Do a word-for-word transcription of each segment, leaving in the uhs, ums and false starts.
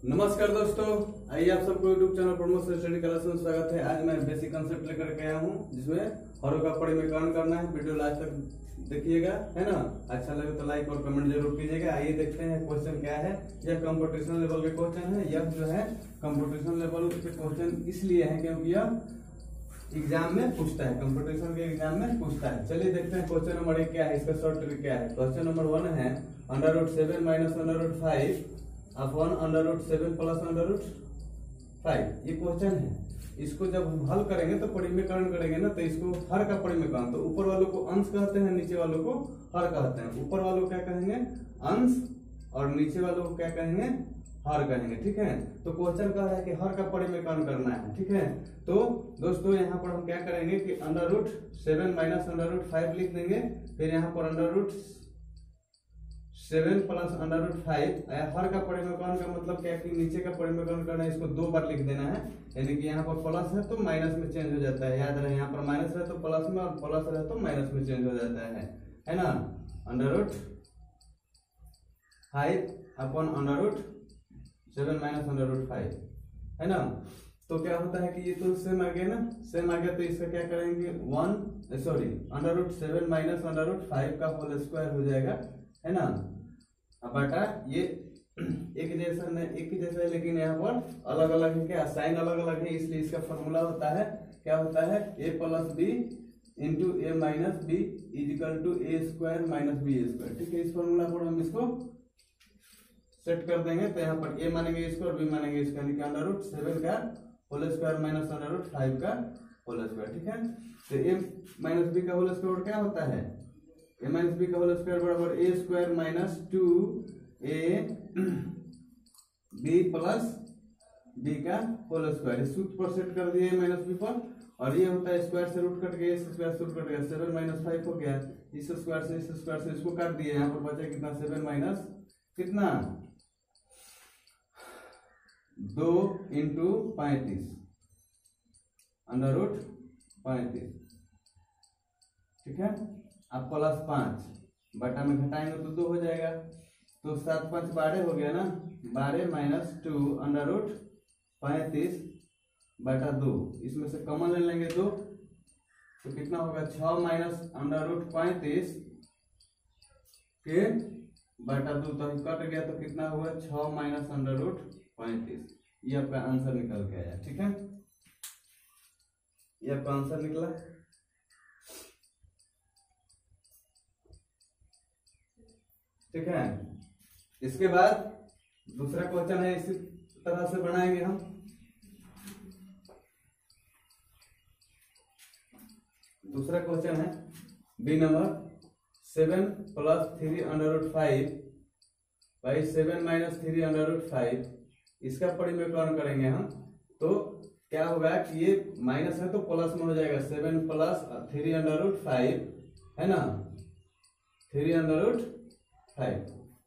नमस्कार दोस्तों, आइए आप सबको YouTube channel Pramod study class में स्वागत है। आज मैं बेसिक कंसेप्ट लेकर के आया हूँ जिसमें हरों का परिमेयकरण करना है। वीडियो लास्ट तक देखिएगा, है ना। अच्छा लगे तो लाइक और कमेंट जरूर कीजिएगा। आइए देखते हैं क्वेश्चन क्या है। यह कंपटीशन लेवल के क्वेश्चन है। यह जो है कंपटीशन लेवल के क्वेश्चन इसलिए है क्योंकि यह एग्जाम में पूछता है, कंपटीशन के एग्जाम में पूछता है। चलिए देखते हैं क्वेश्चन नंबर एक क्या है, इसका शॉर्ट ट्रिक क्या है। क्वेश्चन नंबर वन है under root seven minus under root five upon under root seven plus under root five. ये क्वेश्चन है। इसको जब हम हल करेंगे तो परिमेयकरण करेंगे ना, तो इसको हर का परिमेयकरण, तो ऊपर वालों को अंश कहते हैं, नीचे वालों को हर कहते हैं। ऊपर वालों को क्या कहेंगे, अंश, और नीचे वालों को क्या कहेंगे, हर कहेंगे। ठीक है, तो क्वेश्चन कह रहा है कि हर का परिमेयकरण करना है। ठीक है, तो दोस्तों यहाँ पर हम क्या करेंगे कि under root seven minus under root five लिख देंगे। फिर यहाँ पर under root seven plus under root five. हर का परिमेयकरण का मतलब क्या है कि नीचे का परिमेयकरण करना है, इसको दो बार लिख देना है। यानी कि यहाँ पर प्लस है तो माइनस में चेंज हो जाता है। याद रहे, यहाँ पर माइनस है तो प्लस में, और प्लस है तो माइनस में चेंज हो जाता है है ना। Under root five upon under root seven minus under root five, है ना। तो क्या होता है कि ये तो सेम आ गया ना, सेम आ गया, तो इसका क्या करेंगे, one sorry under root seven minus under root five का होल स्क्वायर हो जाएगा, है ना। अब बेटा ये एक जैसा नहीं, एक ही जैसा है, लेकिन यहाँ पर अलग अलग है। क्या, साइन अलग अलग है, इसलिए इसका फॉर्मूला होता है, क्या होता है, A plus B into A minus B is equal to A square minus B square. ठीक है, इस फॉर्मूला पर हम इसको सेट कर देंगे। तो यहाँ पर ए मानेंगे इसको और बी मानेंगे इसका, यानी कि अंडर रूट सेवन का whole square minus under root five का होल स्क्वायर। ठीक है, तो ए माइनस बी का होल स्क्वायर क्या होता है, ए माइनस बी का होल स्क्वायर बराबर A square minus two A B plus B का होल स्क्वायर। सूत्र पर सेट कर दिए माइनस बी पर, और ये होता है स्क्वायर से रूट कट गया, इस स्क्वायर से रूट कट गया, सेवन माइनस फाइव हो गया, इस स्क्वायर से इस स्क्वायर से इसको काट दिए। यहाँ पर बचा कितना, सेवन माइनस कितना, दो इंटू पैंतीस अंडर रूट पैंतीस। ठीक है, अब प्लस पांच बटा में घटाएंगे तो दो हो जाएगा, तो सात पांच बारह हो गया ना, बारह माइनस टू अंडर रूट पैंतीस बटा दो। इसमें से कॉमन ले लेंगे दो, तो कितना होगा, छह माइनस अंडर रूट पैंतीस के बटा दो, तो कट गया, तो कितना हुआ, छह माइनस अंडर रूट पैंतीस। ये आपका आंसर निकल के आया। ठीक है, ये आपका आंसर निकला। ठीक है, इसके बाद दूसरा क्वेश्चन है, इसी तरह से बनाएंगे हम। दूसरा क्वेश्चन है B number, seven plus three under root five by seven minus three under root five, इसका परिमेयकरण करेंगे हम। तो क्या होगा कि ये माइनस है तो प्लस में हो जाएगा, seven plus three under root five, है ना, थ्री अंडर रूट फाइव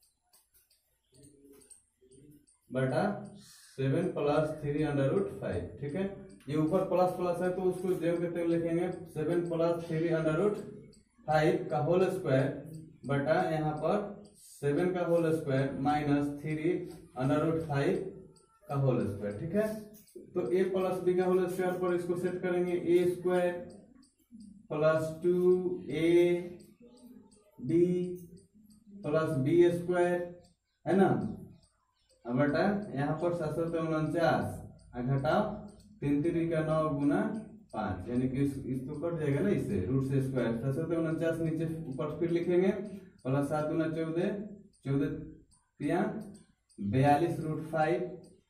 बटा seven plus three under root five. ठीक है, ये ऊपर प्लस प्लस है तो उसको जेब के तेल लिखेंगे, seven plus three under root five का होल स्क्वायर बटा यहाँ पर सेवन का whole square minus three under root five का होल स्क्वायर। ठीक है, तो ए प्लस बी का होल स्क्वायर पर इसको सेट करेंगे, A square plus two A B plus B square, है ना। अब बेटा यहाँ पर सात सौ उनचास घटाओ तीन तीन का नौ गुना पांच, यानी कि इस, इसको कट जाएगा ना, इससे रूट से स्क्वायर, सात सौ उनचास नीचे ऊपर फिर लिखेंगे, प्लस सात गुना चौदह, चौदह तिया बयालीस रूट फाइव,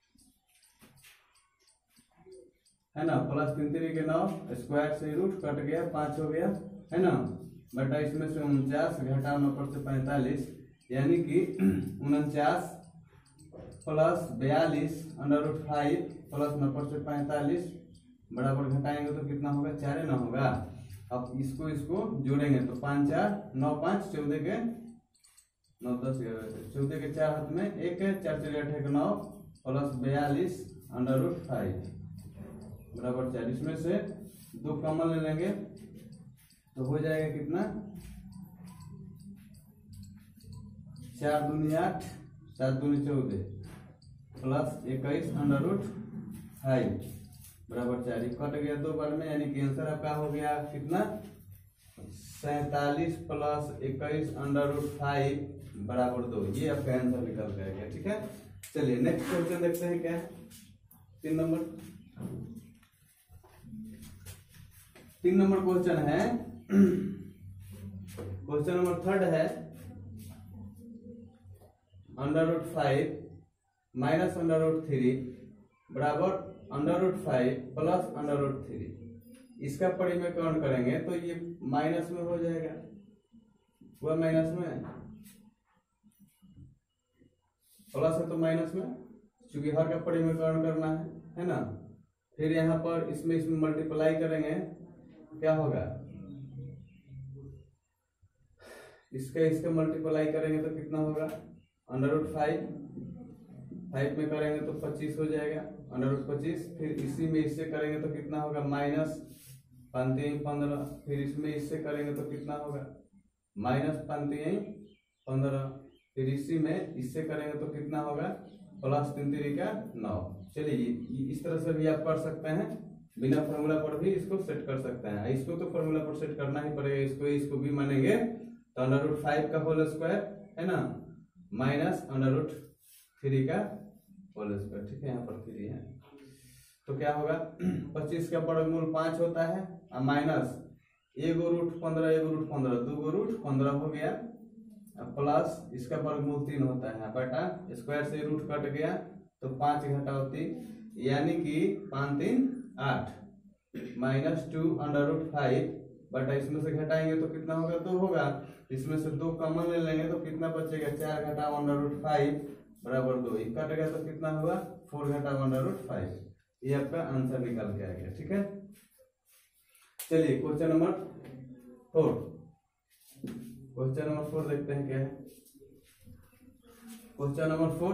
है ना, प्लस तीन तीन के नौ, स्क्वायर से रूट कट गया, पांच हो गया, है ना, बटा इसमें से उनचास घटाओ नौ पर से पैंतालीस, यानी कि उनचास प्लस बयालीस अंडर रूट फाइव प्लस नौ पर से पैंतालीस बराबर घटाएंगे तो कितना होगा, चार ना होगा। अब इसको इसको जोड़ेंगे तो पाँच चार नौ, पाँच चौदह के नौ, दस ग्यारह, चौदह के चार हाथ में एक है, चार चार अठारह के नौ प्लस बयालीस अंडर रूट फाइव बराबर चार। इसमें से दो कॉमन ले लेंगे तो हो जाएगा कितना, चार दूनी आठ, सात दूनी चौदह, प्लस इक्कीस अंडर रूट फाइव बराबर चार। कट गया दो बार में, यानी कि आंसर आपका हो गया कितना, सैतालीस प्लस इक्कीस अंडर रूट फाइव बराबर दो। ये आपका आंसर निकल जाएगा। ठीक है, चलिए नेक्स्ट क्वेश्चन देखते हैं क्या है। तीन नंबर तीन नंबर क्वेश्चन है, क्वेश्चन नंबर थर्ड है, under root five minus under root three बराबर under root five plus under root three. इसका परिमेयकरण करेंगे तो ये माइनस में हो जाएगा, वह माइनस में, प्लस है तो माइनस में, क्योंकि हर का परिमेयकरण करना है है ना। फिर यहाँ पर इसमें इसमें मल्टीप्लाई करेंगे, क्या होगा, इसका इसका मल्टीप्लाई करेंगे तो कितना होगा, अंडर रूट फाइव फाइव में करेंगे तो पच्चीस हो जाएगा, अंडर रूट पच्चीस। फिर इसी में इससे करेंगे तो कितना होगा, माइनस पंतीन पंद्रह। फिर इसमें इससे करेंगे तो कितना होगा, माइनस पंतीन पंद्रह। फिर इसी में इससे करेंगे तो कितना होगा, प्लस तीन तीन का नौ। चलिए इस तरह से भी आप कर सकते हैं, बिना फॉर्मूला पर भी इसको सेट कर सकते हैं। इसको तो फॉर्मूला पर सेट करना ही पड़ेगा, इसको इसको भी मानेंगे तो अंडर रूट फाइव का होल स्क्वायर है ना, माइनस अंडर रूट थ्री का होल स्क्वायर। ठीक है, यहाँ पर थ्री है तो क्या होगा, पच्चीस का वर्गमूल पांच होता है, और माइनस एगो रूट पंद्रह एगो रूट पंद्रह दो गो रूट पंद्रह हो गया, प्लस इसका वर्गमूल तीन होता है, बटा स्क्वायर से रूट कट गया तो पांच घटाओ तीन, यानी कि पांच तीन आठ, minus two under root five बटा इसमें से घटाएंगे तो कितना होगा, दो होगा। इसमें से दो कॉमन ले लेंगे तो कितना बचेगा, चार घटाओ अंडर रूट फाइव बराबर दो। ये कट गया तो कितना होगा, फोर घटाओ अंडर रूट फाइव। ये आपका आंसर निकल के आ गया। ठीक है, चलिए question number four question number four देखते हैं क्या है। Question number four,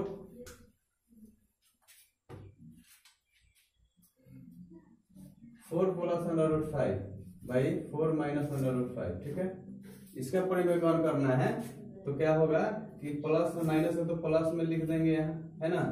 four plus under root five by four minus under root five. ठीक है, इसका परिमेयकरण करना है तो क्या होगा कि प्लस में माइनस है तो प्लस में लिख देंगे यहाँ, है ना,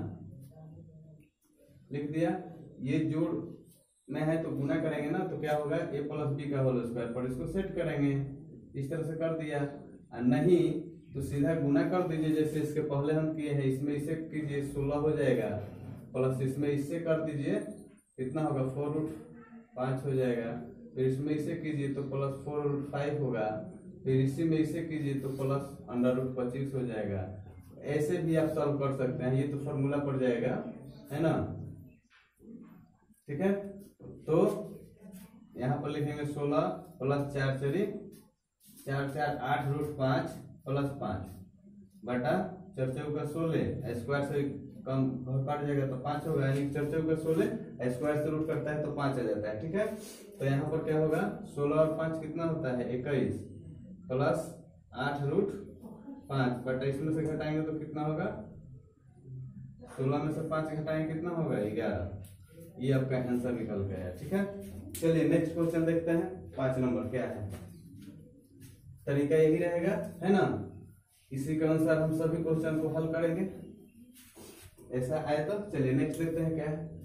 लिख दिया। ये जोड़ में है तो गुना करेंगे ना, तो क्या होगा, ए प्लस बी का होल स्क्वायर पर इसको सेट करेंगे, इस तरह से कर दिया। और नहीं तो सीधा गुना कर दीजिए, जैसे इसके पहले हम किए हैं, इसमें इसे कीजिए सोलह हो जाएगा, प्लस इसमें इससे कर दीजिए कितना होगा, फोर रूट पाँच हो जाएगा। फिर इसमें इसे कीजिए तो प्लस फोर रूट फाइव होगा, फिर इसी में इसे कीजिए तो प्लस अंडर रूट पच्चीस हो जाएगा। ऐसे भी आप सॉल्व कर सकते हैं, ये तो फॉर्मूला पड़ जाएगा, है ना। ठीक है, तो यहाँ पर लिखेंगे सोलह प्लस चार चरी चार चार आठ रूट पाँच प्लस पाँच बटा चार चौका सोलह, स्क्वायर से कम कट जाएगा तो पाँच होगा, यानी चार चौका सोलह, स्क्वायर से रूट करता है तो पाँच आ जाता है। ठीक है, तो यहाँ पर क्या होगा, सोलह और पाँच कितना होता है, इक्कीस प्लस आठ रूट पाँच बटा इसमें से घटाएंगे तो कितना होगा, सोलह में से पाँच घटाएंगे कितना होगा, ग्यारह। ये आपका आंसर निकल गया। ठीक है, चलिए नेक्स्ट क्वेश्चन देखते हैं। पांच नंबर क्या है, तरीका यही रहेगा, है ना, इसी के अनुसार हम सभी क्वेश्चन को हल करेंगे। ऐसा आए तो चलिए नेक्स्ट देखते हैं क्या है।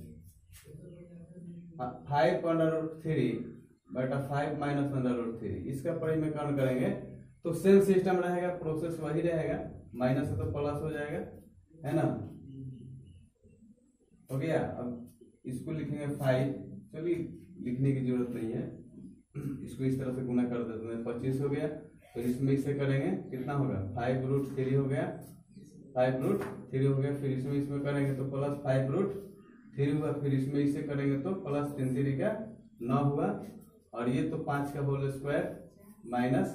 फाइव अंडर रूट थ्री बटा five minus under root three, इसका परिमेयकरण करेंगे तो सेम सिस्टम रहेगा, प्रोसेस वही रहेगा, माइनस है तो प्लस हो जाएगा, है ना, हो गया। अब इसको लिखेंगे फाइव, चलिए लिखने की जरूरत नहीं है, इसको इस तरह से गुना कर देते हैं, पच्चीस हो गया। फिर इसमें इसे करेंगे कितना होगा, फाइव रूट थ्री हो गया, फाइव रूट थ्री हो गया। फिर इसमें इसमें करेंगे तो प्लस फाइव रूट थ्री हुआ, फिर इसमें इसे करेंगे तो प्लस तीन थ्री का नौ हुआ, और ये तो पांच का whole square minus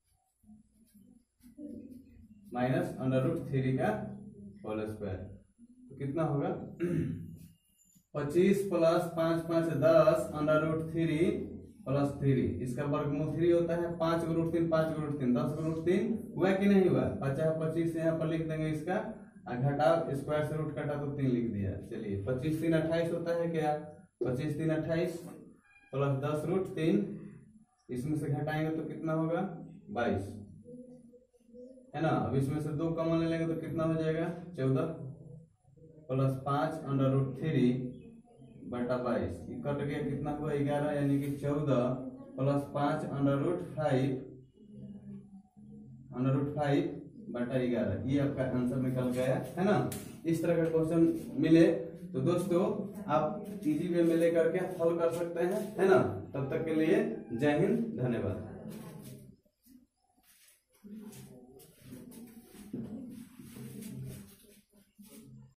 minus under root three का होल स्क्वायर, तो कितना होगा, पच्चीस प्लस पांच पांच दस under root three plus three, इसका वर्गमूल थ्री होता है, पांच को रूट तीन पांच को रूट तीन दस को रूट तीन हुआ कि नहीं हुआ, पचास पच्चीस यहाँ पर लिख देंगे, इसका घटाओ स्क्वायर से रूट कटा तो तीन लिख दिया। चलिए पच्चीस तीन अट्ठाईस होता है क्या, पच्चीस तीन अट्ठाईस प्लस दस रूट तीन, इसमें से घटाएंगे तो कितना होगा, बाईस, है ना। अब इसमें से दो कॉमन ले लेंगे तो कितना हो जाएगा, चौदह, प्लस पांच अंडर रूट थ्री बटा बाईस, कट गया कितना हुआ ग्यारह, यानी कि चौदह प्लस पांच under root five under root five बटा ग्यारह, ये आपका आंसर निकल गया है ना। इस तरह का क्वेश्चन मिले तो दोस्तों आप इजी वे में लेकर के हल कर सकते हैं, है ना। तब तक के लिए जय हिंद, धन्यवाद।